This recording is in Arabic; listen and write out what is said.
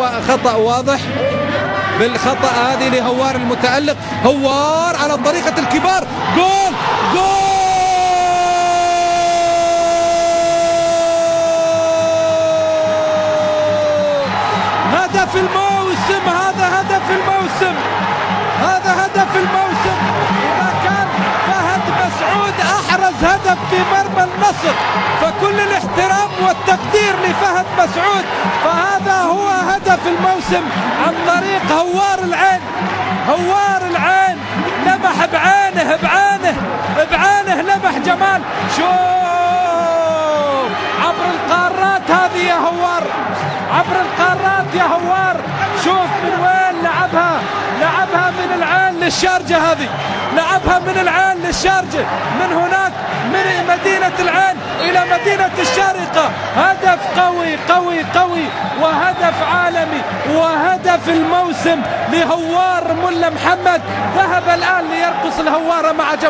خطأ واضح بالخطأ هذه لهوار المتألق. هوار على طريقة الكبار. جول جول هدف الموسم. هذا هدف الموسم. هذا هدف الموسم. إذا كان فهد مسعود أحرز هدف في مرمى النصر فكل الاحترام والتقدير لفهد مسعود، فهذا هو هدف الموسم عن طريق هوار العين. هوار العين لمح بعينه بعينه لمح جمال. شوف عبر القارات هذه يا هوار، عبر القارات يا هوار. شوف من وين لعبها من العين للشارجة. هذه لعبها من العين للشارجة، من هناك من مدينة العين إلى مدينة الشارقة. هدف قوي قوي قوي وهدف عالمي وهدف الموسم لهوار ملا محمد. ذهب الآن ليرقص الهوارة مع